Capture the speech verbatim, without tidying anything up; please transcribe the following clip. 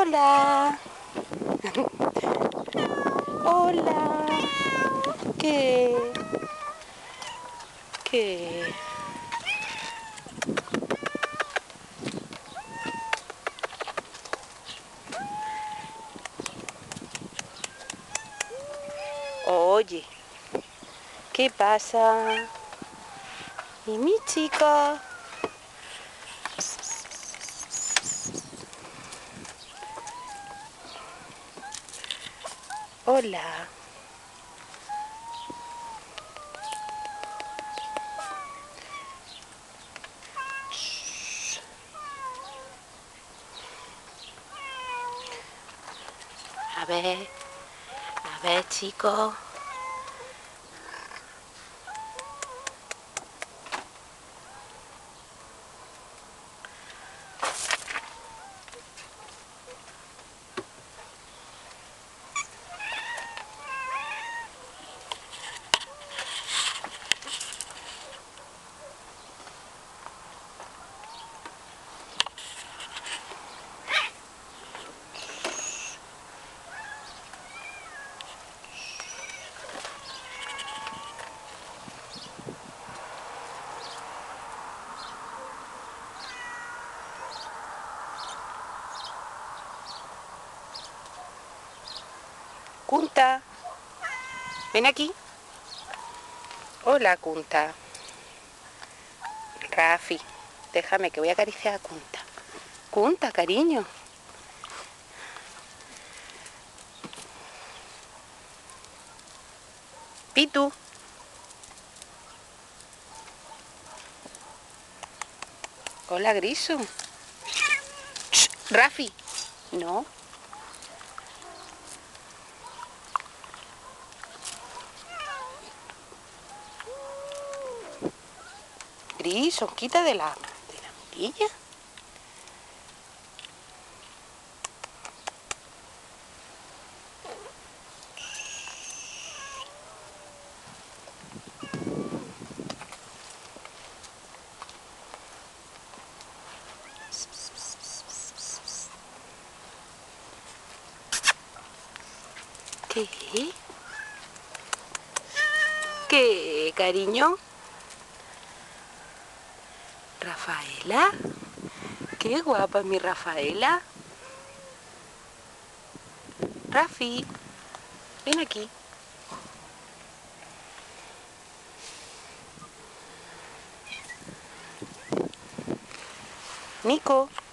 Hola. Hola. ¿Qué? ¿Qué? Oye, ¿qué pasa? ¿Y mi chico? Hola. A ver, a ver, chico. Kunta, ven aquí. Hola, Kunta. Rafi, déjame que voy a acariciar a Kunta. Kunta, cariño. Pitu. Hola, Griso. Shh, Rafi. No. Griso, quita de la, de la mirilla. ¿Qué? ¿Qué, cariño? ¿Rafaela? Qué guapa mi Rafaela. Rafi, ven aquí. Nico.